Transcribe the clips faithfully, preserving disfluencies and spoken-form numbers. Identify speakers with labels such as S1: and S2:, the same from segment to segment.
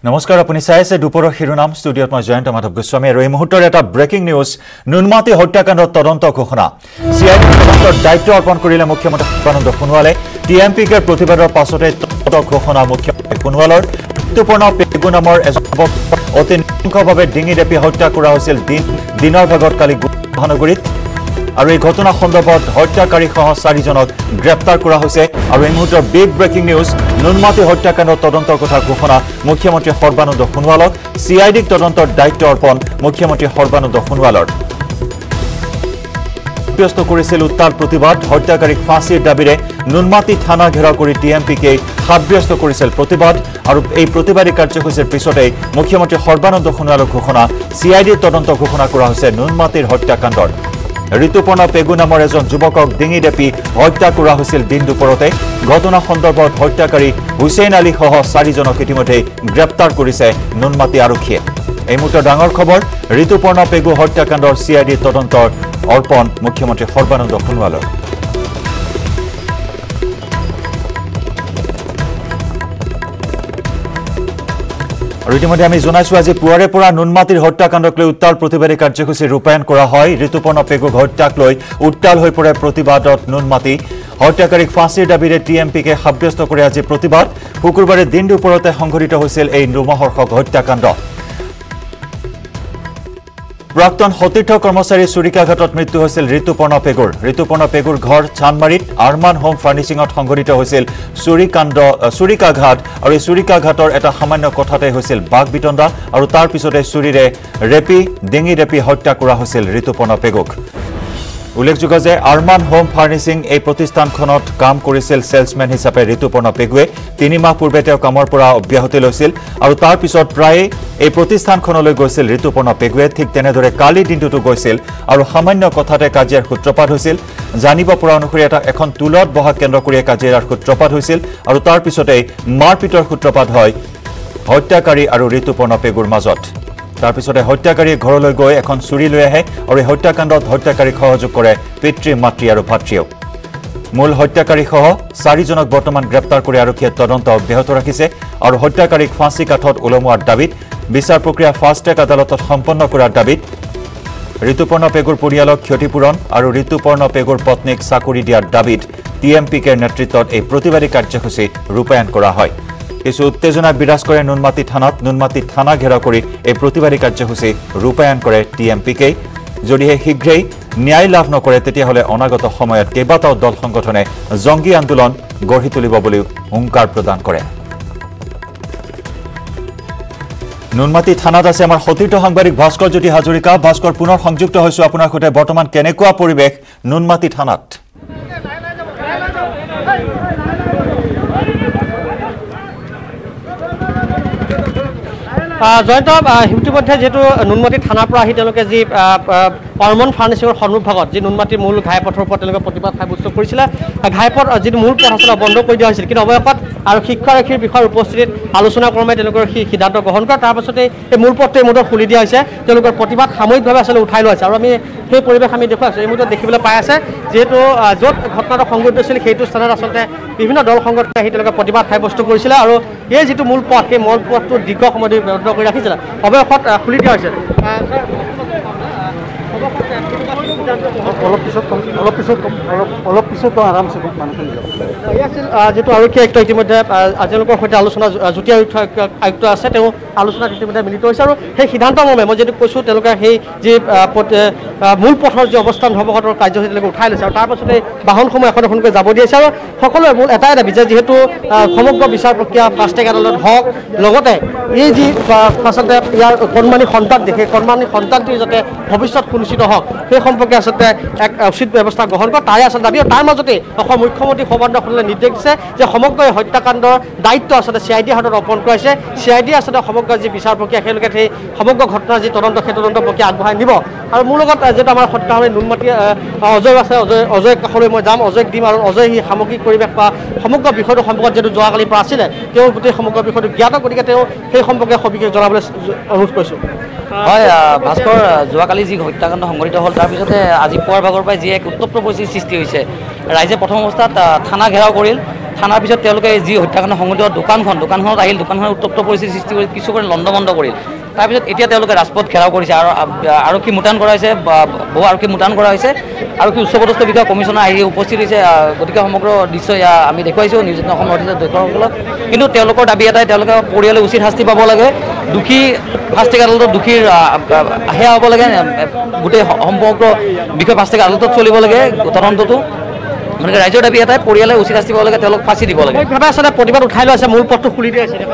S1: নমস্কাৰ আপুনি চাই আছে দুপৰৰ শিৰোনাম ষ্টুডিঅত মই জয়ন্ত মাধৱ গোস্বামী আৰু এই মুহূৰ্তৰ এটা ব্ৰেকিং নিউজ নুনমাটি হত্যাকাণ্ডৰ তদন্ত ঘোষণা সিআইডি তদন্তৰ দায়িত্ব অৰ্পণ কৰিলে মুখ্যমন্ত্ৰী সৰ্বানন্দ সোণোৱালে টিএমপিকে প্ৰতিবাদৰ পাছতে তদন্ত ঘোষণা মুখ্যমন্ত্ৰী সোণোৱালৰ ঋতুপৰ্ণ পেগু নামৰ এজন অতি নিৰ্দয়ভাৱে ডিঙি ৰেপি হত্যা কৰা হৈছিল দিনৰ ভাগত কালি মহানগৰীত আৰু এই ঘটনা সন্দৰ্ভত হত্যাকাৰী সহ চাৰিজনক গ্ৰেপ্তাৰ কৰা হৈছে আৰু এই মুহূৰ্তৰ বিগ ব্ৰেকিং নিউজ নুনমাটি হত্যাকাণ্ডৰ তদন্তৰ কথা ঘোষণা মুখ্যমন্ত্ৰী সৰ্বানন্দ সোণোৱালক সিআইডিক তদন্তৰ দায়িত্ব অৰ্পণ মুখ্যমন্ত্ৰী সৰ্বানন্দ সোণোৱালৰ ব্যস্ত কৰিছিল উত্তাল প্ৰতিবাদ হত্যাকাৰীক ফাঁচীৰ দাবীৰে নুনমাটি থানা ঘেৰাও কৰি টিএমপিকে সাব্যস্ত কৰিছিল প্ৰতিবাদ আৰু এই প্ৰতিবাদী কাৰ্যসূচীৰ পিছতে মুখ্যমন্ত্ৰী সৰ্বানন্দ সোণোৱালৰ ঘোষণা সিআইডিৰ তদন্ত ঘোষণা কৰা হৈছে নুনমাটিৰ হত্যাকাণ্ডৰ ঋতুপৰ্ণ পেগু নামৰ এজন যুৱকক ডিঙি ৰেপি হত্যা কৰা হৈছিল দিন দুপৰতে ঘটনা সন্দৰ্ভত হত্যাকাৰী হুছেইন আলী সহ চাৰিজনক ইতিমধ্যে গ্ৰেপ্তাৰ কৰিছে নুনমাটি আৰক্ষীয়ে এই মুহূৰ্তৰ ডাঙৰ খবৰ ঋতুপৰ্ণ পেগু হত্যাকাণ্ডৰ সিআইডি তদন্তৰ অৰ্পণ মুখ্যমন্ত্ৰী সৰ্বানন্দ সোণোৱালৰ আৰু ইতিমধ্যে আমি জনাইছো আজি পুৱাৰে পৰা নুনমাটিৰ হত্যাকাণ্ডক লৈ উত্তাল প্ৰতিবাদী কাৰ্যসূচী ৰূপায়ণ কৰা হয় ঋতুপৰ্ণ পেগু হত্যাক লৈ উত্তাল হৈ পৰে প্ৰতিবাদত নুনমাটি হত্যাকাৰীক ফাঁচীৰ দাবীৰে টিএমপিকে সাব্যস্ত কৰি আজি প্ৰতিবাদ শুকুৰবাৰে দিন দুপৰতে সংঘটিত হৈছিল এই ৰোমহৰ্ষক হত্যাকাণ্ড প্ৰাক্তন সতীৰ্থ কৰ্মচাৰী চুৰিকাঘাটত মৃত্যু হৈছিল ঋতুপৰ্ণ পেগুৰ ঋতুপৰ্ণ পেগুৰ ঘৰ চানমাৰীত আৰমান হোম ফাৰ্নিচিঙত সংঘটিত হৈছিল চুৰিকাণ্ড চুৰিকাঘাট আৰু এই চুৰিকাঘাটৰ এটা সামান্য কথাতে হৈছিল বাঘ বিতণ্ডা আৰু তাৰ পিছতে চুৰিৰে ৰেপি ডিঙি ৰেপি হত্যা কৰা হৈছিল ঋতুপৰ্ণ পেগুক উল্লেখযোগ্য যে আৰমান হোম ফাৰ্নিচিং এই প্ৰতিষ্ঠানখনত কাম কৰিছিল সেলছমেন হিচাপে ঋতুপৰ্ণ পেগুৱে তিনি মাহ পূৰ্বে তেওঁ কামৰ পৰা অব্যাহতি লৈছিল আৰু তাৰ পিছত প্ৰায় এই প্ৰতিষ্ঠানখনলৈ গৈছিল ঋতুপৰ্ণ পেগুৱে ঠিক তেনেদৰে কালি দিনটোতো গৈছিল আৰু সামান্য কথাতে কাজিয়াৰ সূত্ৰপাত হৈছিল জানিব পৰা অনুসৰি এটা এখন তুলত বহা কেন্দ্ৰ কৰি কাজিয়াৰ সূত্ৰপাত হৈছিল আৰু তাৰ পিছতে মাৰপিটৰ সূত্ৰপাত হয় হত্যাকাৰী আৰু ঋতুপৰ্ণ পেগুৰ মাজত তাৰ পিছতে হত্যাকাৰীয়ে ঘৰলৈ গৈ এখন চুৰি লৈ আহে আৰু এই হত্যাকাণ্ডত হত্যাকাৰীক সহযোগ কৰে পিতৃ মাতৃ আৰু ভাতৃয়েও মূল হত্যাকাৰী সহ চাৰিজনক বৰ্তমান গ্ৰেপ্তাৰ কৰি আৰক্ষীয়ে তদন্ত অব্যাহত ৰাখিছে আৰু হত্যাকাৰীক ফাঁচী কাঠত ওলমোৱাৰ দাবীত বিচাৰ প্ৰক্ৰিয়া ফাষ্ট ট্ৰেক আদালতত সম্পন্ন কৰাৰ দাবীত ঋতুপৰ্ণ পেগুৰ পৰিয়ালক ক্ষতিপূৰণ আৰু ঋতুপৰ্ণ পেগুৰ পত্নীক চাকৰি দিয়াৰ দাবীত টিএমপিকেৰ নেতৃত্বত এই প্ৰতিবাদী কাৰ্যসূচী ৰূপায়ণ কৰা হয় কিছু উত্তেজনা বিৰাজ কৰে নুনমাটি থানাত নুনমাটি থানা ঘেৰাও কৰি এই প্ৰতিবাদী কাৰ্যসূচী ৰূপায়ণ কৰে টিএমপিকে যদিহে শীঘ্ৰেই ন্যায় লাভ নকৰে তেতিয়াহ'লে অনাগত সময়ত কেইবাটাও দল সংগঠনে জংগী আন্দোলন গঢ়ি তুলিব বুলি হুংকাৰ প্ৰদান কৰে নুনমাটি থানাত আছে আমাৰ সতীৰ্থ সাংবাদিক ভাস্কৰ জ্যোতি হাজৰিকা ভাস্কৰ পুনৰ সংযুক্ত হৈছো আপোনাৰ সৈতে বৰ্তমান কেনেকুৱা পৰিৱেশ নুনমাটি থানাত
S2: জয়ন্ত ইতিমধ্যে যেহেতু নুনমাটি থানাৰ পৰা আহি তেওঁলোকে যি অৰ্মন ফাৰ্নিচিঙৰ সন্মুখভাগত যি নুনমাটিৰ মূল ঘাইপথৰ ওপৰত তেওঁলোকে প্ৰতিবাদ সাব্যস্ত কৰিছিলে ঘাইপথ যিটো মূল পথ আছিলে বন্ধ কৰি দিয়া হৈছিল কিন্তু অৱশেষত আৰু শিক্ষাৰক্ষীৰ বিষয়ৰ উপস্থিতিত আলোচনা ক্ৰমে তেওঁলোকৰ সেই সিদ্ধান্ত গ্ৰহণ কৰে তাৰ পাছতে এই মূল পথটো এই মুহূৰ্তত খুলি দিয়া হৈছে তেওঁলোকৰ প্ৰতিবাদ সাময়িকভাৱে আচলতে উঠাই লোৱা হৈছে আৰু আমি সেই পৰিৱেশ আমি দেখুৱাইছোঁ এই মুহূৰ্তত দেখিবলৈ পাই আছে যিহেতু য'ত ঘটনাটো সংঘটিত হৈছিল সেইটো স্থানত আচলতে বিভিন্ন দল সংগঠনে আহি তেওঁলোকে প্ৰতিবাদ সাব্যস্ত কৰিছিলে আৰু এই যিটো মূল পথ সেই মূল পথটো দীৰ্ঘ সময় ধৰি বন্ধ কৰি ৰাখিছিলে অৱশেষত খুলি দিয়া হৈছে অলপ পিছত অলপ পিছত অলপ পিছত আৰামছে আছিল যিটো আৰক্ষী আয়ুক্ত ইতিমধ্যে তেওঁলোকৰ সৈতে আলোচনা যুটী আয়ুক্ত আয়ুক্ত আছে তেওঁ আলোচনাত ইতিমধ্যে মিলিত হৈছে আৰু সেই সিদ্ধান্ত মৰ্মে মই যিটো কৈছোঁ তেওঁলোকে সেই যি মূল পথৰ যি অৱস্থান ধৰ্মঘটৰ কাৰ্যসূচী তেওঁলোকে উঠাই লৈছে আৰু তাৰ পাছতে বাহনসমূহ এখন এখনকৈ যাব দিছে আৰু সকলোৰে মূল এটাই দাবী যে যিহেতু সমগ্ৰ বিচাৰ প্ৰক্ৰিয়া ফাষ্ট ট্ৰেক আদালত হওক লগতে এই যি আচলতে ইয়াৰ কণমানি সন্তান দেখে কণমানি সন্তানটিৰ যাতে ভৱিষ্যত সুনিশ্চিত হওক সেই সম্পৰ্কে আচলতে এক উচিত ব্যৱস্থা গ্ৰহণ কৰে তাৰে আচলতে দাবী আৰু তাৰ মাজতে অসম মুখ্যমন্ত্ৰী সৰ্বানন্দ সোণোৱালে নিৰ্দেশ দিছে যে সমগ্ৰ হত্যাকাণ্ডৰ দায়িত্ব আচলতে চি আই ডিৰ হাতত অৰ্পণ কৰাইছে চি আই ডি আচলতে সমগ্ৰ যি বিচাৰ প্ৰক্ৰিয়া সেইলোকে সেই সমগ্ৰ ঘটনাৰ যি তদন্ত সেই তদন্ত প্ৰক্ৰিয়া আগবঢ়াই নিব আৰু মোৰ লগত যিহেতু আমাৰ সত্যাসমী নুনমাটি অজয় আছে অজয় অজয় কাষলৈ মই যাম অজয়ক দিম আৰু অজয় সি সামগ্ৰিক পৰিৱেশ বা সমগ্ৰ বিষয়টো সম্পৰ্কত যিহেতু যোৱাকালিৰ পৰা আছিলে তেওঁ গোটেই সমগ্ৰ বিষয়টো জ্ঞাত গতিকে তেওঁ সেই সম্পৰ্কে সবিশেষ জনাবলৈ অনুৰোধ কৰিছোঁ
S3: হয় ভাস্কৰ যোৱাকালি যি হত্যাকাণ্ড সংঘটিত হ'ল তাৰ পিছতে আজি পুৱাৰ ভাগৰ পৰাই যি এক উত্তপ্ত পৰিস্থিতিৰ সৃষ্টি হৈছে ৰাইজে প্ৰথম অৱস্থাত থানা ঘেৰাও কৰিল থানাৰ পিছত তেওঁলোকে যি হত্যাকাণ্ড সংঘটিত দোকানখন দোকানখনত আহিল দোকানখনত উত্তপ্ত পৰিস্থিতি সৃষ্টি কৰি কিছু কৰি লণ্ডভণ্ড কৰিল তাৰপিছত এতিয়া তেওঁলোকে ৰাজপথ ঘেৰাও কৰিছে আৰু আৰক্ষী মুতায়ন কৰা হৈছে বহু আৰক্ষী মুতায়ন কৰা হৈছে আৰক্ষী উচ্চপদস্থ বিষয়া কমিশ্যনাৰ আহি উপস্থিত হৈছে গতিকে সমগ্ৰ দৃশ্য আমি দেখুৱাইছোঁ নিউজ অসম নৰ্থ দৰ্শকসকলক কিন্তু তেওঁলোকৰ দাবী এটাই তেওঁলোকে পৰিয়ালে উচিত শাস্তি পাব লাগে দুখী ফাষ্টিক আদালতত দুখীৰ সেয়া হ'ব লাগে গোটেই সমগ্ৰ বিষয় ফাষ্টিক আদালতত চলিব লাগে তদন্তটো মানে ৰাইজৰ দাবী এটাই পৰিয়ালে উচিত শাস্তি পাব লাগে তেওঁলোক ফাঁচি দিব লাগে
S2: আচলতে প্ৰতিবাদ উঠাই লৈ আছে মূল পথটো খুলি দিয়া আছে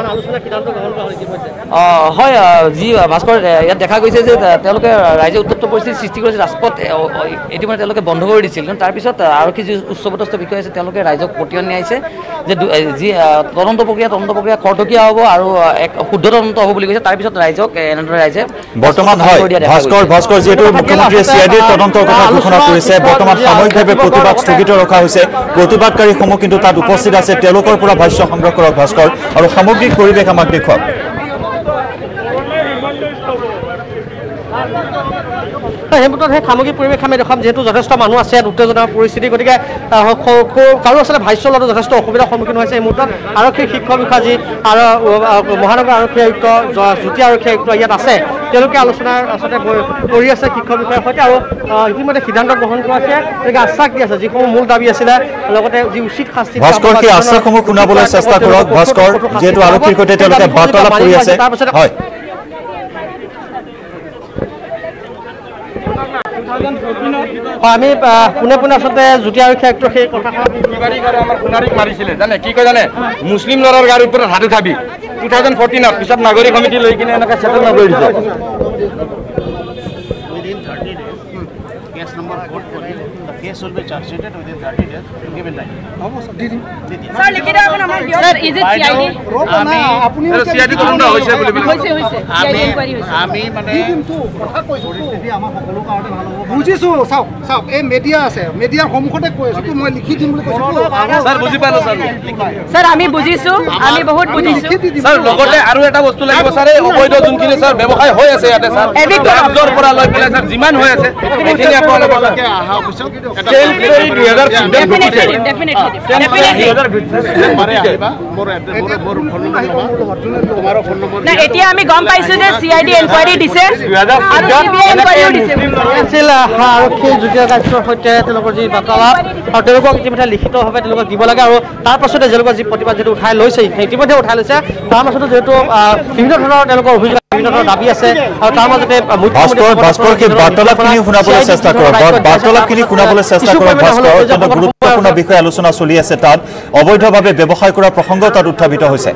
S3: হয় যি ভাস্কৰ ইয়াত দেখা গৈছে যে তেওঁলোকে ৰাইজে উত্তপ্ত পৰিস্থিতি সৃষ্টি কৰিছে ৰাজপথ ইতিমধ্যে তেওঁলোকে বন্ধ কৰি দিছিল কিন্তু তাৰপিছত আৰক্ষী যি উচ্চপদস্থ বিষয়া আছে তেওঁলোকে ৰাইজক পতিয়ন নিয়াইছে যে যি তদন্ত প্ৰক্ৰিয়া তদন্ত প্ৰক্ৰিয়া খৰতকীয়া হ'ব আৰু এক শুদ্ধ তদন্ত হ'ব বুলি কৈছে তাৰপিছত ৰাইজক এনেদৰে ৰাইজে
S1: বৰ্তমান হয় ভাস্কৰ ভাস্কৰ যিহেতু মুখ্যমন্ত্ৰীয়ে চি আই ডিৰ তদন্তৰ কথা ঘোষণা কৰিছে বৰ্তমান সাময়িকভাৱে প্ৰতিবাদ স্থগিত ৰখা হৈছে প্ৰতিবাদকাৰীসমূহ কিন্তু তাত উপস্থিত আছে তেওঁলোকৰ পৰা ভাষ্য সংগ্ৰহ কৰক ভাস্কৰ আৰু সামগ্ৰিক পৰিৱেশ আমাক দেখুৱাওক
S2: সেই মুহূৰ্তত সেই সামগ্ৰিক পৰিৱেশ আমি দেখাম যিহেতু যথেষ্ট মানুহ আছে ইয়াত উত্তেজনাৰ পৰিস্থিতি গতিকে কাৰো আচলতে ভাষ্য লোৱাটো যথেষ্ট অসুবিধাৰ সন্মুখীন হৈছে এই মুহূৰ্তত আৰক্ষী শিক্ষক বিষয়াজী আৰু মহানগৰ আৰক্ষী আয়ুক্ত জ্যোতি আৰক্ষী আয়ুক্ত ইয়াত আছে তেওঁলোকে আলোচনাৰ আচলতে কৰি আছে শিক্ষক বিষয়াৰ সৈতে আৰু ইতিমধ্যে সিদ্ধান্ত গ্ৰহণ কৰা আছে তেওঁলোকে আশ্বাস দি আছে যিসমূহ মূল দাবী আছিলে লগতে যি উচিত শাস্তি
S1: ভাস্কৰ সেই আশ্বাসসমূহ শুনাবলৈ চেষ্টা কৰক ভাস্কৰ যিহেতু আৰক্ষীৰ সৈতে তেওঁলোকে বাৰ্তালাপ কৰি আছে হয়
S2: আমি পোনে পোনে আচলতে জ্যোতি আৰক্ষী আয়ুক্ত সেই কথাষাৰ
S4: মাৰিছিলে জানে কি কয় জানে মুছলিম ল'ৰাৰ গাড়ীৰ ওপৰত হাত উঠাবি টু থাউজেণ্ড ফৰ্টিনত পিছত নাগৰিক সমিতি লৈ কিনে এনেকৈ চেটেলমেণ্ট কৰি দিছে
S5: case will be charged sheeted within thirty days given time.
S6: Sir, likhi do apna amar sir is it C I D
S5: ami apuni
S4: C I D তদন্ত হৈছে বুলি
S6: hoise hoise C I D inquiry hoise
S5: ami mane
S2: কথা কৈছো পৰিস্থিতি আমাৰ সকলো কাৰণে ভাল হ'ব বুজিছো চাওক চাওক এই মিডিয়া আছে মিডিয়াৰ সন্মুখতে কৈ আছো মই লিখি দিম বুলি কৈছো
S4: স্যাৰ বুজি পালো স্যাৰ
S6: স্যাৰ আমি বুজিছো আমি বহুত বুজিছো
S4: স্যাৰ লগতে আৰু এটা বস্তু লাগিব স্যাৰ এই অবৈধ যোনখিনি স্যাৰ ব্যৱসায় হৈ আছে ইয়াতে স্যাৰ ৰাজ্যৰ পৰা লৈ পেলাই স্যাৰ যিমান হৈ আছে এইখিনি আপোনালোকে
S5: আহা অফিচত
S4: চেল কৰি দুই হাজাৰ
S6: definitely definitely definitely
S5: মাৰে আহিবা মোৰ মোৰ মোৰ ফোন নম্বৰ তোমাৰ ফোন নম্বৰ
S6: না এতিয়া আমি গম পাইছো যে C I D ইনকুৱাৰি দিছে আৰু C B I ইনকুৱাৰিও দিছে
S2: আছিল আৰক্ষী জ্যোতি আৰক্ষীৰ সৈতে তেওঁলোকৰ যি বাৰ্তালাপ আৰু তেওঁলোকক ইতিমধ্যে লিখিতভাৱে তেওঁলোকক দিব লাগে আৰু তাৰ পাছতে তেওঁলোকৰ যি প্ৰতিবাদ যিটো উঠাই লৈছে ইতিমধ্যে উঠাই লৈছে তাৰ মাজতে যিহেতু বিভিন্ন ধৰণৰ তেওঁলোকৰ অভিযোগ বিভিন্ন ধৰণৰ দাবী আছে আৰু তাৰ মাজতে
S1: ভাস্কৰ ভাস্কৰ কি বাৰ্তালাপখিনি শুনাবলৈ চেষ্টা কৰক বাৰ্তালাপখিনি শুনাবলৈ চেষ্টা কৰক ভাস্কৰ অত্যন্ত গুৰুত্বপূৰ্ণ বিষয় আলোচনা চলি আছে তাত অবৈধভাৱে ব্যৱসায় কৰা প্ৰসংগ তাত উত্থাপিত হৈছে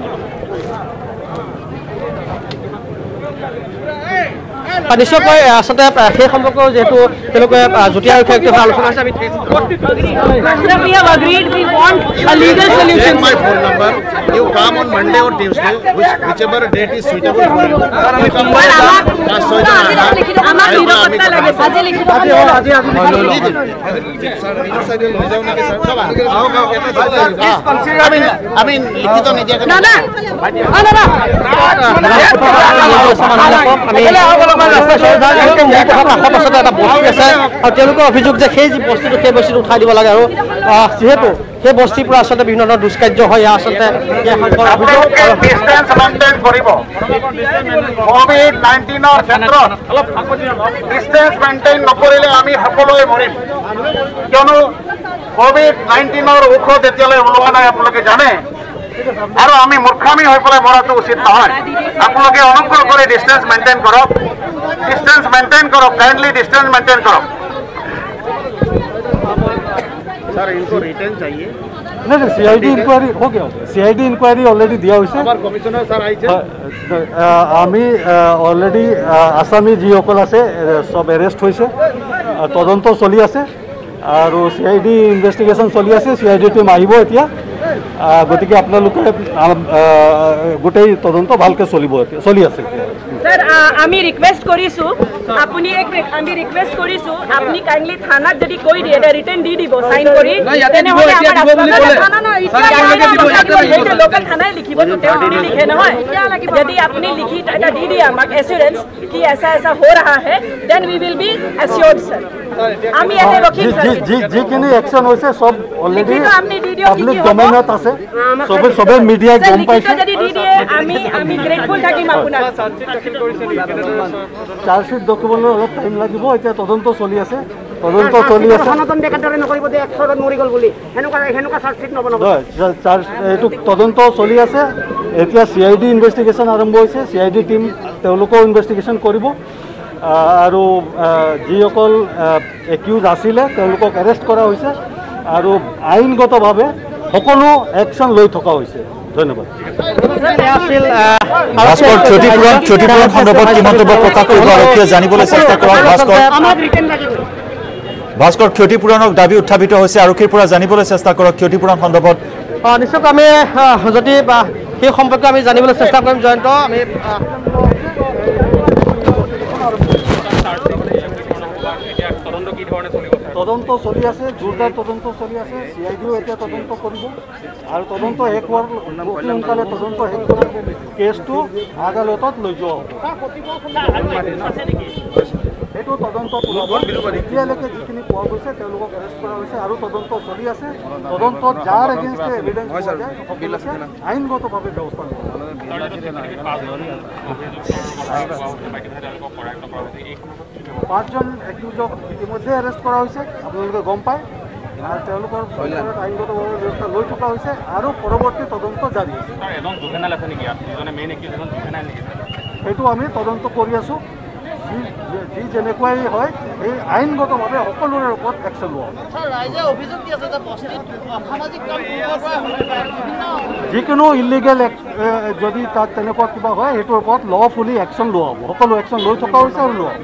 S2: নিশ্চয়কৈ আচলতে সেই সম্পৰ্কে যিহেতু তেওঁলোকে জ্যোতি আৰক্ষী আয়ুক্তৰ আলোচনা আছে আমি
S6: we have agreed we want a legal solution
S5: my phone number you come on Monday or Tuesday which whichever date is suitable for you you come by last so
S6: আমাক নিৰপত্তা লাগে আজি লিখিত
S2: আজি আজি আজি
S5: sir your side লৈ যাও নেকি sir সব আও গাও এটা আমি আমি লিখিত নিদিয়া
S6: না না না না
S2: তেওঁলোকৰ অভিযোগ যে সেই যি বস্তুটো সেই বস্তুটো উঠাই দিব লাগে আৰু যিহেতু সেই বস্তিৰ পৰা আচলতে বিভিন্ন ধৰণৰ দুষ্কাৰ্য হয় আচলতে
S5: কোভিড নাইনটিনৰ ক্ষেত্ৰত অলপ ডিষ্টেঞ্চ মেইনটেইন নকৰিলে আমি সকলোৱে মৰিম কিয়নো কোভিড নাইনটিনৰ ঔষধ এতিয়ালৈ ওলোৱা নাই আপোনালোকে জানে আৰু আমি মূৰ্খামি হৈ পেলাই মৰাটো উচিত নহয় আপোনালোকে অনুগ্ৰহ কৰি ডিষ্টেঞ্চ মেইনটেইন কৰক डिस्टेंस मेंटेन करो काइंडली डिस्टेंस मेंटेन करो सर इनको रिटर्न चाहिए
S7: नहीं नहीं सीआईडी इंक्वायरी हो गया सीआईडी इंक्वायरी ऑलरेडी दिया हुई
S5: हमार कमिश्नर सर आइছে
S7: আমি অলরেডি আসামি যিসকল আছে সব এরেস্ট হয়েছে তদন্ত চলি আছে আৰু সিআইডি ইনভেস্টিগেশন চলি আছে সিআইডি টিম আহিব এতিয়া গতিকে আপোনালোকে গোটেই তদন্ত ভালকে চলিব চলি আছে
S6: স্যার আমি রিকোয়েস্ট কৰিছো আপুনি এক আমি রিকোয়েস্ট কৰিছো আপুনি কাইন্ডলি থানাত যদি কৈ দিয়ে এটা ৰিটেন দি দিব সাইন কৰি তেনেহলে আমাৰ থানা না এটা লোকাল থানায় লিখিব তো তেওঁ দি লিখে নহয় যদি আপুনি লিখি এটা দি দিয়ে আমাক এসুরেন্স कि ऐसा ऐसा हो रहा है then we will be assured sir আমি ইয়াতে ৰখিম
S7: যিখিনি একশ্যন হৈছে চব অলৰেডি
S6: লিখিত আপনি দি দিয়ক
S7: পাব্লিক ডমেইনত আছে চবে চবে মিডিয়াই গম পাইছে
S6: যদি দি দিয়ে আমি আমি গ্ৰেটফুল থাকিম আপোনাক
S7: চাৰ্জশ্বিট ডকুমেণ্টৰ অলপ টাইম লাগিব এতিয়া তদন্ত চলি আছে তদন্ত চলি আছে
S2: সনাতন ডেকাৰে নকৰিব যে একশৰত মৰি গ'ল বুলি হেনুকা হেনুকা চাৰ্জশ্বিট নবনাব
S7: চাৰ্জ এইটো তদন্ত চলি আছে এতিয়া চি আই ডি ইনভেষ্টিগেশ্যন আৰম্ভ হৈছে চি আই ডি টিম তেওঁলোকেও ইনভেষ্টিগেশ্যন কৰিব আৰু যিসকল একিউজ আছিলে তেওঁলোকক এৰেষ্ট কৰা হৈছে আৰু আইনগতভাৱে সকলো একশ্যন লৈ থকা হৈছে ধন্যবাদ
S1: ভাস্কৰ ক্ষতিপূৰণ ক্ষতিপূৰণ সন্দৰ্ভত কি মন্তব্য প্ৰকাশ কৰিব আৰক্ষীয়ে জানিবলৈ চেষ্টা কৰক ভাস্কৰ ভাস্কৰ ক্ষতিপূৰণক দাবী উত্থাপিত হৈছে আৰক্ষীৰ পৰা জানিবলৈ চেষ্টা কৰক ক্ষতিপূৰণ সন্দৰ্ভত
S2: নিশ্চয়কৈ আমি যদি সেই সম্পৰ্কে আমি জানিবলৈ চেষ্টা কৰিম জয়ন্ত আমি
S7: তদন্ত চলি আছে জোৰদাৰ তদন্ত চলি আছে চি আই ডিও এতিয়া তদন্ত কৰিব আৰু তদন্ত শেষ হোৱাৰ অতি সোনকালে তদন্ত শেষ কৰি কেছটো আদালতত লৈ যোৱা হ'ব এইটো তদন্ত এতিয়ালৈকে যিখিনি পোৱা গৈছে তেওঁলোকক এৰেষ্ট কৰা হৈছে আৰু তদন্ত চলি আছে তদন্তত যাৰ এগেইনষ্টে এভিডেন্স পোৱা যায় সকলোকে আইনগতভাৱে ব্যৱস্থা ল'ব পাঁচজন একিউজক ইতিমধ্যে এৰেষ্ট কৰা হৈছে আপোনালোকে গম পায় আৰু তেওঁলোকৰ আইনগতভাৱে ব্যৱস্থা লৈ থকা হৈছে আৰু পৰৱৰ্তী তদন্ত জাৰি আছে সেইটো আমি তদন্ত কৰি আছোঁ যি যেনেকুৱাই হয় এই আইনগতভাৱে সকলোৰে ওপৰত একশ্যন লোৱা যিকোনো ইলিগেল যদি তাত তেনেকুৱা কিবা হয় সেইটোৰ ওপৰত লফুলি একশ্যন লোৱা হ'ব সকলো একশ্যন লৈ থকা হৈছে আৰু লোৱা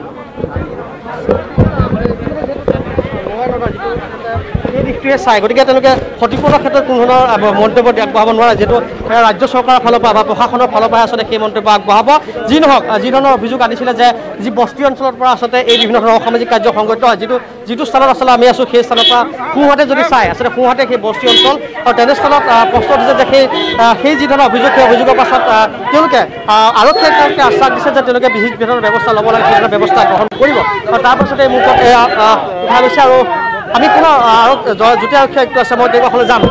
S2: এই দিশটোৱে চাই গতিকে তেওঁলোকে ক্ষতিপূৰণৰ ক্ষেত্ৰত কোনো ধৰণৰ মন্তব্য আগবঢ়াব নোৱাৰে যিহেতু ৰাজ্য চৰকাৰৰ ফালৰ পৰা বা প্ৰশাসনৰ ফালৰ পৰা আচলতে সেই মন্তব্য আগবঢ়াব যি নহওক যি ধৰণৰ অভিযোগ আনিছিলে যে যি বস্তি অঞ্চলৰ পৰা আচলতে এই বিভিন্ন ধৰণৰ অসামাজিক কাৰ্য সংঘটিত হয় যিটো যিটো স্থানত আচলতে আমি আছোঁ সেই স্থানৰ পৰা সোঁহাতে যদি চাই আচলতে সোঁহাতে সেই বস্তি অঞ্চল আৰু তেনেস্থলত প্ৰশ্ন উঠিছে যে সেই সেই যি ধৰণৰ অভিযোগ সেই অভিযোগৰ পাছত তেওঁলোকে আৰক্ষীয়ে তেওঁলোকে আশ্বাস দিছে যে তেওঁলোকে বিহিত বিধৰ ব্যৱস্থা ল'ব লাগে সেই ব্যৱস্থা গ্ৰহণ কৰিব আৰু তাৰপাছতে এই মুহূৰ্তত এয়া উঠা গৈছে আৰু আমি পুনৰ যুটীয়া আৰক্ষী আয়ুক্ত আছে মই তেওঁলোকৰ যাম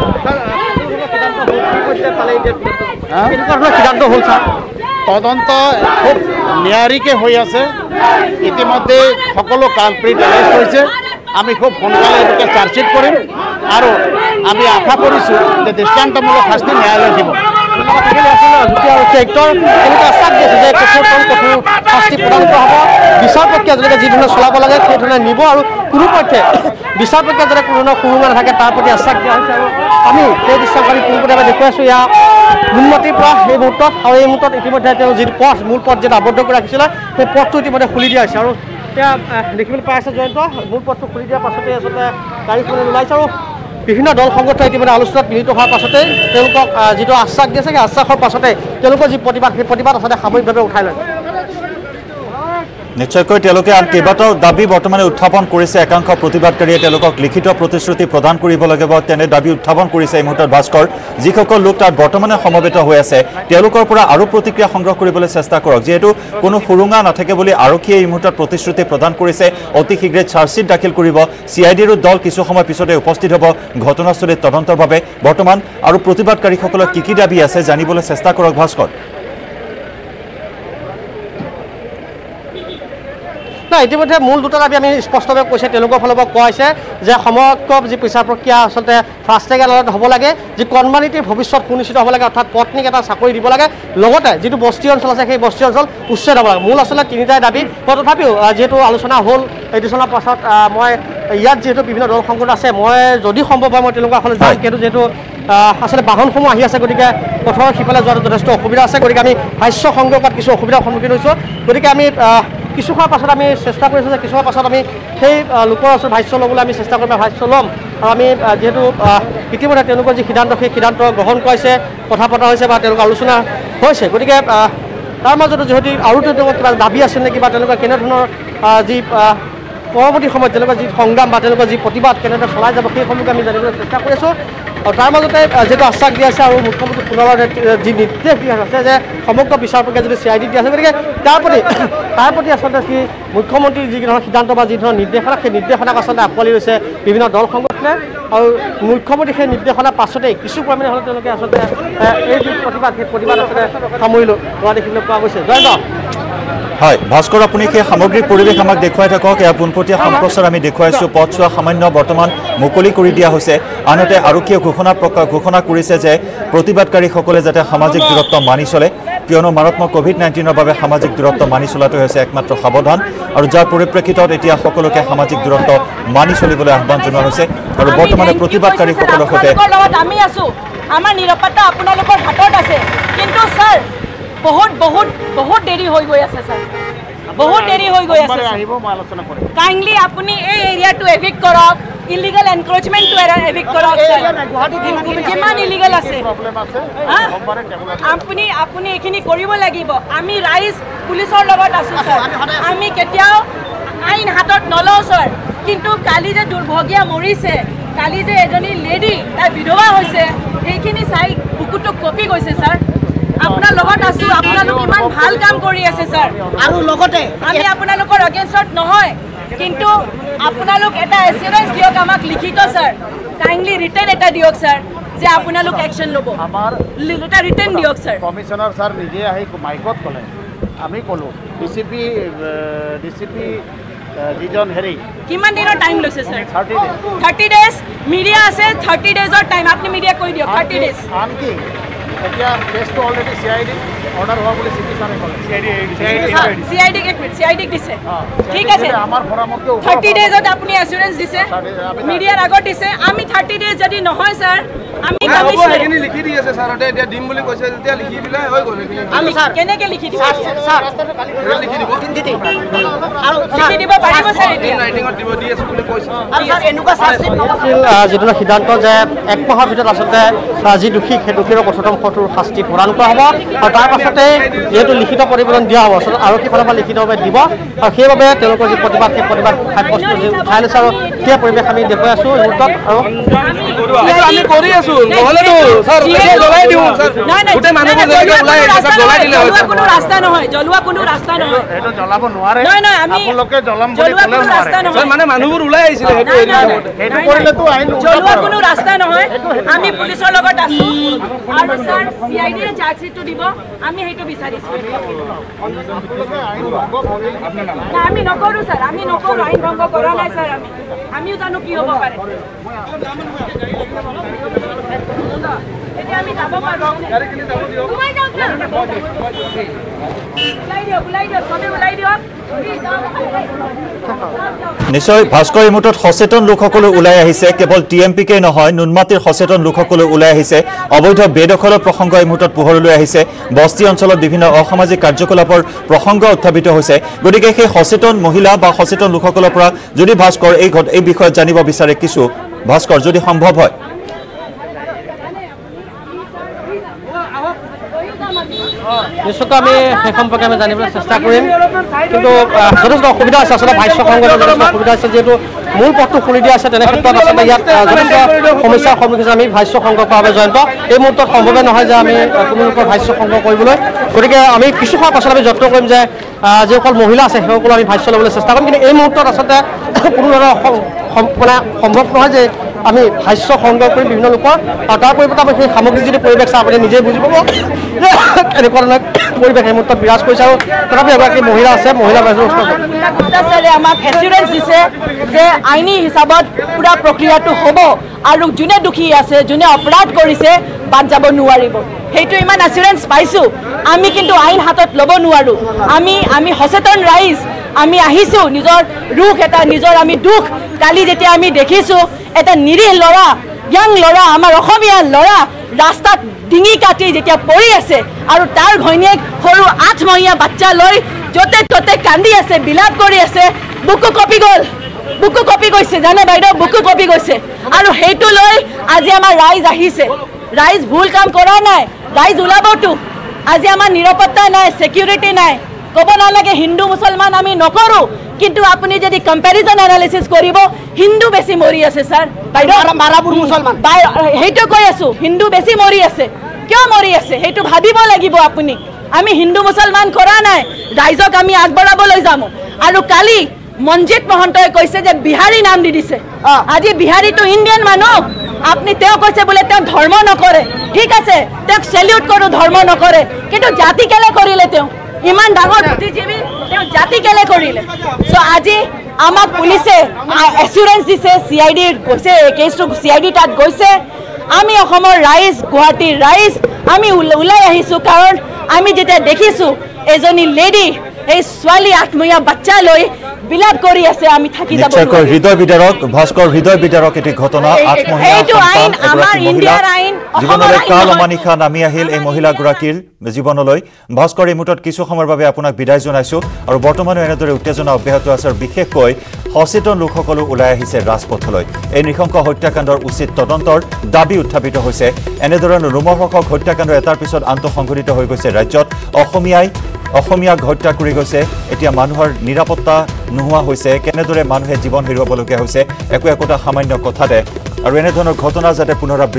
S2: সিদ্ধান্ত হ'ল ছাৰ
S5: তদন্ত খুব নিয়াৰিকৈ হৈ আছে ইতিমধ্যে সকলো কালপ্ৰিট এৰেষ্ট হৈছে আমি খুব সোনকালে এইটোকে চাৰ্জশ্বিট কৰিম আৰু আমি আশা কৰিছোঁ যে দৃষ্টান্তমূলক শাস্তি ন্যায়ালয়ে দিব
S2: যুটীয়া আৰক্ষী আয়ুক্তৰ তেওঁলোকে আশ্বাস দিছে যে কঠোৰতম কঠোৰ শাস্তি প্ৰদান কৰা হ'ব বিচাৰ প্ৰক্ৰিয়া যেনেকৈ যি ধৰণে চলাব লাগে সেই ধৰণে নিব আৰু কোনো পক্ষে বিচাৰ প্ৰক্ৰিয়া যাতে কোনো ধৰণৰ সুৰুঙা নাথাকে তাৰ প্ৰতি আশ্বাস দিয়া হৈছে আৰু আমি সেই দৃশ্যক আমি পোনপটীয়াকৈ দেখুৱাইছোঁ ইয়াৰ নুনমাটিৰ পৰা এই মুহূৰ্তত আৰু এই মুহূৰ্তত ইতিমধ্যে তেওঁ যিটো পথ মূল পথ যিটো আবদ্ধ কৰি ৰাখিছিলে সেই পথটো ইতিমধ্যে খুলি দিয়া হৈছে আৰু এতিয়া দেখিবলৈ পাই আছে জয়ন্ত মূল পথটো খুলি দিয়াৰ পাছতে আচলতে গাড়ীখনে ওলাইছে আৰু বিভিন্ন দল সংগঠন ইতিমধ্যে আলোচনাত মিলিত হোৱাৰ পাছতে তেওঁলোকক যিটো আশ্বাস দিছে সেই আশ্বাসৰ পাছতে তেওঁলোকৰ যি প্ৰতিবাদ সেই প্ৰতিবাদ আচলতে সাময়িকভাৱে উঠাই লয়
S1: নিশ্চয়কৈ তেওঁলোকে আন কেইবাটাও দাবী বৰ্তমানে উত্থাপন কৰিছে একাংশ প্ৰতিবাদকাৰীয়ে তেওঁলোকক লিখিত প্ৰতিশ্ৰুতি প্ৰদান কৰিব লাগিব তেনে দাবী উত্থাপন কৰিছে এই মুহূৰ্তত ভাস্কৰ যিসকল লোক তাত বৰ্তমানে সমবেত হৈ আছে তেওঁলোকৰ পৰা আৰু প্ৰতিক্ৰিয়া সংগ্ৰহ কৰিবলৈ চেষ্টা কৰক যিহেতু কোনো সুৰুঙা নাথাকে বুলি আৰক্ষীয়ে এই মুহূৰ্তত প্ৰতিশ্ৰুতি প্ৰদান কৰিছে অতি শীঘ্ৰে চাৰ্জশ্বিট দাখিল কৰিব চি আই ডিৰো দল কিছু সময় পিছতে উপস্থিত হ'ব ঘটনাস্থলীত তদন্তৰ বাবে বৰ্তমান আৰু প্ৰতিবাদকাৰীসকলৰ কি কি দাবী আছে জানিবলৈ চেষ্টা কৰক ভাস্কৰ
S2: না ইতিমধ্যে মূল দুটা দাবী আমি স্পষ্টভাৱে কৈছে তেওঁলোকৰ ফালৰ পৰা কোৱা হৈছে যে সমগ্ৰ যি বিচাৰ প্ৰক্ৰিয়া আচলতে ফাষ্ট ট্ৰেক আদালত হ'ব লাগে যি কৰ্মনীতিৰ ভৱিষ্যত সুনিশ্চিত হ'ব লাগে অৰ্থাৎ পত্নীক এটা চাকৰি দিব লাগে লগতে যিটো বস্তি অঞ্চল আছে সেই বস্তি অঞ্চল উচ্ছেদ হ'ব লাগে মূল আচলতে তিনিটাই দাবী তথাপিও যিহেতু আলোচনা হ'ল এডিশ্যনৰ পাছত মই ইয়াত যিহেতু বিভিন্ন দল সংগঠন আছে মই যদি সম্ভৱ হয় মই তেওঁলোকৰ আচলতে যাম কিন্তু যিহেতু আচলতে বাহনসমূহ আহি আছে গতিকে পথৰ সিফালে যোৱাটো যথেষ্ট অসুবিধা আছে গতিকে আমি ভাষ্য সংগ্ৰহ কৰাত কিছু অসুবিধাৰ সন্মুখীন হৈছোঁ গতিকে আমি কিছু সময়ৰ পাছত আমি চেষ্টা কৰিছোঁ যে কিছু সময়ৰ পাছত আমি সেই লোকৰ ওচৰত ভাষ্য ল'বলৈ আমি চেষ্টা কৰিম ভাষ্য ল'ম আৰু আমি যিহেতু ইতিমধ্যে তেওঁলোকৰ যি সিদ্ধান্ত সেই সিদ্ধান্ত গ্ৰহণ কৰিছে কথা পতা হৈছে বা তেওঁলোকৰ আলোচনা হৈছে গতিকে তাৰ মাজতো যিহেতু আৰু তেওঁলোকৰ কিবা দাবী আছে নেকি বা তেওঁলোকৰ কেনেধৰণৰ যি পৰৱৰ্তী সময়ত তেওঁলোকৰ যি সংগ্ৰাম বা তেওঁলোকৰ যি প্ৰতিবাদ কেনেদৰে চলাই যাব সেই সম্পৰ্কে আমি জানিবলৈ চেষ্টা কৰি আছোঁ আৰু তাৰ মাজতে যিটো আশ্বাস দিয়া আছে আৰু মুখ্যমন্ত্ৰী পুনৰ যি নিৰ্দেশ দিয়া আছে যে সমগ্ৰ বিচাৰ প্ৰক্ৰিয়া যদি চি আই ডি দিয়া আছে গতিকে তাৰ প্ৰতি তাৰ প্ৰতি আচলতে কি মুখ্যমন্ত্ৰীৰ যি ধৰণৰ সিদ্ধান্ত বা যি ধৰণৰ নিৰ্দেশনা সেই নিৰ্দেশনাক আচলতে আঁকোৱালি লৈছে বিভিন্ন দল সংগঠনে আৰু মুখ্যমন্ত্ৰী সেই নিৰ্দেশনাৰ পাছতেই কিছু পৰিমাণে হ'লে তেওঁলোকে আচলতে এই যি প্ৰতিবাদ সেই প্ৰতিবাদ আচলতে সামৰি লোৱা দেখিবলৈ পোৱা গৈছে জয়ন্ত
S1: হয় ভাস্কৰ আপুনি সেই সামগ্ৰিক পৰিৱেশ আমাক দেখুৱাই থাকক ইয়াৰ পোনপটীয়া সম্প্ৰচাৰ আমি দেখুৱাইছোঁ পথছোৱা সামান্য বৰ্তমান মুকলি কৰি দিয়া হৈছে আনহাতে আৰক্ষীয়ে ঘোষণা ঘোষণা কৰিছে যে প্ৰতিবাদকাৰীসকলে যাতে সামাজিক দূৰত্ব মানি চলে কিয়নো মাৰাত্মক কোভিড নাইণ্টিনৰ বাবে সামাজিক দূৰত্ব মানি চলাটো হৈছে একমাত্ৰ সাৱধান আৰু যাৰ পৰিপ্ৰেক্ষিতত এতিয়া সকলোকে সামাজিক দূৰত্ব মানি চলিবলৈ আহ্বান জনোৱা হৈছে আৰু বৰ্তমানে প্ৰতিবাদকাৰীসকলৰ সৈতে
S6: আমি আছো আমাৰ নিৰাপত্তা আপোনালোকৰ হাতত আছে কিন্তু স্যাৰ বহুত বহুত বহুত দেৰি হৈ গৈ আছে স্যাৰ বহুত দেৰি হৈ গৈ আছে আহিব মই আলোচনা কৰিম কাইন্ডলি আপুনি এই এৰিয়াটো এভিক্ট কৰক ইলিগাল এনক্ৰোচমেন্টটো এভিক্ট কৰক কিমান ইলিগাল আছে আপুনি আপুনি এইখিনি কৰিব লাগিব আমি ৰাইজ পুলিচৰ লগত আছো স্যাৰ আমি কেতিয়াও আইন হাতত নলওঁ স্যাৰ কিন্তু কালি যে দুৰ্ভগীয়া মৰিছে কালি যে এজনী লেডি তাই বিধৱা হৈছে এইখিনি চাই বুকুটো কপি গৈছে স্যাৰ আপোনাৰ লগত আছো আপোনালোক ইমান ভাল কাম কৰি আছে স্যাৰ আৰু লগতে আমি আপোনালোকৰ এগেইনষ্টত নহয় কিন্তু আপোনালোক এটা এসিউৰেন্স দিয়ক আমাক লিখিত স্যাৰ কাইন্ডলি ৰিটেন এটা দিয়ক স্যাৰ যে আপোনালোক একশন ল'ব আমাৰ এটা ৰিটেন দিয়ক স্যাৰ
S5: কমিশনাৰ স্যাৰ নিজে আহি মাইকত ক'লে আমি ক'লো ডিসিপি ডিসিপি যিজন হেৰি
S6: কিমান দিনৰ টাইম লৈছে স্যাৰ থাৰ্টি ডেজ মিডিয়া আছে থাৰ্টি ডেজৰ টাইম আপুনি মিডিয়া কৈ দিয়ক থাৰ্টি ডেজ
S5: আনকি এতিয়া কেছটো already C I D order হোৱা বুলি চিপি ছাৰে ক'লে C I D
S6: C I D এক মিনিট চি আই ডিক দিছে ঠিক আছে
S5: আমাৰ পৰামৰ্শ
S6: থাৰ্টি ডেজত আপুনি এসুৰেন্স দিছে মিডিয়াৰ আগত দিছে আমি থাৰ্টি ডেজ যদি নহয় স্যাৰ আমি কমিশনাৰ
S4: লিখি দি আছে ছাৰতে এতিয়া দিম বুলি কৈছে যেতিয়া লিখি বিলাই হৈ গ'ল
S6: আমি কেনেকে লিখি দিব
S4: স্যাৰ লিখি দিব
S6: আৰু লিখি দিব পাৰিব স্যাৰ এতিয়া
S4: ৰাইটিংত দিব দি আছে বুলি কৈছে
S6: আৰু স্যাৰ এনেকুৱা চাৰ্জশিট
S2: যিটো সিদ্ধান্ত যে এক মাহৰ ভিতৰত আচলতে যি দোষী সেই দোষীৰ কঠোৰতম কঠোৰ শাস্তি প্ৰদান কৰা হ'ব আৰু তাৰ পাছতে যিহেতু লিখিত প্ৰতিবেদন দিয়া হ'ব আচলতে আৰক্ষী ফালৰ পৰা লিখিতভাৱে দিব আৰু সেইবাবে তেওঁলোকৰ যি প্ৰতিবাদ সেই প্ৰতিবাদ সাব্যস্ত যি উঠাই লৈছে আৰু সেই পৰিৱেশ আমি দেখুৱাই আছোঁ এই মুহূৰ্তত আৰু
S4: আমি কৰি আছো নহলেতো স্যাৰ জ্বলাই দিওঁ স্যাৰ গোটেই মানুহবোৰ যেনেকৈ ওলাই আহিছে জ্বলাই দিলে হয়
S6: কোনো ৰাস্তা নহয় জ্বলোৱা কোনো ৰাস্তা নহয়
S5: এইটো জ্বলাব নোৱাৰে
S6: নহয় নহয় আমি
S5: আপোনালোকে জ্বলাম বুলি
S6: জ্বলোৱা কোনো
S5: ক'লে
S6: ৰাস্তা
S5: নোৱাৰে
S6: নহয়
S4: মানে মানুহবোৰ ওলাই আহিছিলে সেইটো
S5: সেইটো কৰিলেতো আইন
S6: জ্বলোৱা কোনো ৰাস্তা নহয় আমি পুলিচৰ লগত আছো আৰু স্যাৰ চি আই ডিয়ে চাৰ্জশিটটো দিব আমি সেইটো বিচাৰিছো আমি নকৰো স্যাৰ আমি নকৰো আইন ভংগ কৰা নাই স্যাৰ আমি আমিও জানো কি হ'ব পাৰে এতিয়া আমি যাব পাৰো ওলাই যাওক না ওলাই দিয়ক ওলাই দিয়ক সবে ওলাই দিয়ক
S1: নিশ্চয় ভাস্কৰ এই মুহূৰ্তত সচেতন লোকসকলে ওলাই আহিছে কেৱল টি এম পিকে নহয় নুনমাটিৰ সচেতন লোকসকলে ওলাই আহিছে অবৈধ বেদখলৰ প্ৰসংগ এই মুহূৰ্তত পোহৰলৈ আহিছে বস্তি অঞ্চলত বিভিন্ন অসামাজিক কাৰ্যকলাপৰ প্ৰসংগ উত্থাপিত হৈছে গতিকে সেই সচেতন মহিলা বা সচেতন লোকসকলৰ পৰা যদি ভাস্কৰ এই এই বিষয়ত জানিব বিচাৰে কিছু ভাস্কৰ যদি সম্ভৱ হয়
S2: নিশ্চয়কৈ আমি সেই সম্পৰ্কে আমি জানিবলৈ চেষ্টা কৰিম কিন্তু যথেষ্ট অসুবিধা আছে আচলতে ভাষ্য সংঘৰ যথেষ্ট অসুবিধা আছে যিহেতু মূল পথটো খুলি দিয়া আছে তেনে ক্ষেত্ৰত আচলতে ইয়াত যথেষ্ট সমস্যাৰ সন্মুখীন আমি ভাষ্য সংগ্ৰহ কৰাৰ বাবে জয়ন্ত এই মুহূৰ্তত সম্ভৱে নহয় যে আমি কোনো লোকৰ ভাষ্য সংগ্ৰহ কৰিবলৈ গতিকে আমি কিছু সময় পাছত আমি যত্ন কৰিম যে যিসকল মহিলা আছে সেইসকলো আমি ভাষ্য ল'বলৈ চেষ্টা কৰিম কিন্তু এই মুহূৰ্তত আচলতে কোনো ধৰণৰ মানে সম্ভৱ নহয় যে আমি ভাষ্য সংগ্ৰহ কৰিম বিভিন্ন লোকৰ আৰু তাৰ পৰিৱৰ্তে আমি সেই সামগ্ৰিক যদি পৰিৱেশ চাওঁ আপুনি নিজেই বুজি পাব এনেকুৱা ধৰণৰ পৰিৱেশ এই মুহূৰ্তত বিৰাজ কৰিছে আৰু তথাপি এগৰাকী মহিলা আছে মহিলা
S6: ছাৰে আমাক এসুৰেন্স দিছে যে আইনী হিচাপত পুৰা প্ৰক্ৰিয়াটো হ'ব আৰু যোনে দোষী আছে যোনে অপৰাধ কৰিছে বাদ যাব নোৱাৰিব সেইটো ইমান এসুৰেন্স পাইছোঁ আমি কিন্তু আইন হাতত ল'ব নোৱাৰোঁ আমি আমি সচেতন ৰাইজ আমি আহিছোঁ নিজৰ ৰুখ এটা নিজৰ আমি দুখ কালি যেতিয়া আমি দেখিছোঁ এটা নিৰীহ ল'ৰা ইয়াং ল'ৰা আমাৰ অসমীয়া ল'ৰা ৰাস্তাত ডিঙি কাটি যেতিয়া পৰি আছে আৰু তাৰ ঘৈণীয়েক সৰু আঠমহীয়া বাচ্চা লৈ য'তে ত'তে কান্দি আছে বিলাপ কৰি আছে বুকু কপি গ'ল বুকু কপি গৈছে জানে বাইদেউ বুকু কপি গৈছে আৰু সেইটো লৈ আজি আমাৰ ৰাইজ আহিছে ৰাইজ ভুল কাম কৰা নাই ৰাইজ ওলাবতো আজি আমাৰ নিৰাপত্তা নাই ছিকিউৰিটি নাই ক'ব নালাগে হিন্দু মুছলমান আমি নকৰোঁ কিন্তু আপুনি যদি কম্পেৰিজন এনালিচিছ কৰিব হিন্দু বেছি মৰি আছে ছাৰ মাৰাবোৰ মুছলমান সেইটো কৈ আছোঁ হিন্দু বেছি মৰি আছে কিয় মৰি আছে সেইটো ভাবিব লাগিব আপুনি আমি হিন্দু মুছলমান কৰা নাই ৰাইজক আমি আগবঢ়াবলৈ যাম আৰু কালি মঞ্জিত মহন্তই কৈছে যে বিহাৰী নাম দি দিছে আজি বিহাৰীটো ইণ্ডিয়ান মানুহ আপুনি তেওঁ কৈছে বোলে তেওঁ ধৰ্ম নকৰে ঠিক আছে তেওঁক চেলিউট কৰোঁ ধৰ্ম নকৰে কিন্তু জাতি কেলে কৰিলে তেওঁ ইমান ডাঙৰ বুদ্ধিজীৱী তেওঁ জাতি কেলে কৰিলে চ' আজি আমাক পুলিচে এচুৰেঞ্চ দিছে চি আই ডিৰ গৈছে কেছটো চি আই ডি তাত গৈছে আমি অসমৰ ৰাইজ গুৱাহাটীৰ ৰাইজ আমি ওলাই আহিছোঁ কাৰণ আমি যেতিয়া দেখিছোঁ এজনী লেডি এই ছোৱালী আঠমহীয়া বাচ্চা লৈ বিলাপ কৰি আছে আমি থাকি যাব
S1: নিশ্চয়কৈ হৃদয় বিদাৰক ভাস্কৰ হৃদয় বিদাৰক এটি ঘটনা আত্মহত্যা
S6: আইন আমাৰ ইণ্ডিয়াৰ আইন
S1: জীৱনলৈ কাল অমানিশা নামি আহিল এই মহিলাগৰাকীৰ জীৱনলৈ ভাস্কৰ এই মুহূৰ্তত কিছু সময়ৰ বাবে আপোনাক বিদায় জনাইছোঁ আৰু বৰ্তমানো এনেদৰে উত্তেজনা অব্যাহত আছে আৰু বিশেষকৈ সচেতন লোকসকলো ওলাই আহিছে ৰাজপথলৈ এই নৃশংস হত্যাকাণ্ডৰ উচিত তদন্তৰ দাবী উত্থাপিত হৈছে এনেধৰণৰ ৰোমহৰ্ষক হত্যাকাণ্ড এটাৰ পিছত আনটো সংঘটিত হৈ গৈছে ৰাজ্যত অসমীয়াই অসমীয়াক হত্যা কৰি গৈছে এতিয়া মানুহৰ নিৰাপত্তা নোহোৱা হৈছে কেনেদৰে মানুহে জীৱন হেৰুৱাবলগীয়া হৈছে একো একোটা সামান্য কথাতে আৰু এনেধৰণৰ ঘটনা যাতে পুনৰাবৃত্তি